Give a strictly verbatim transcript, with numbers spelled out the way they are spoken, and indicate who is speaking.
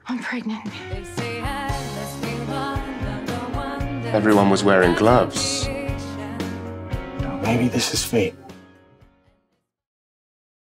Speaker 1: I'm pregnant.
Speaker 2: Everyone was wearing gloves.
Speaker 3: Maybe this is fate.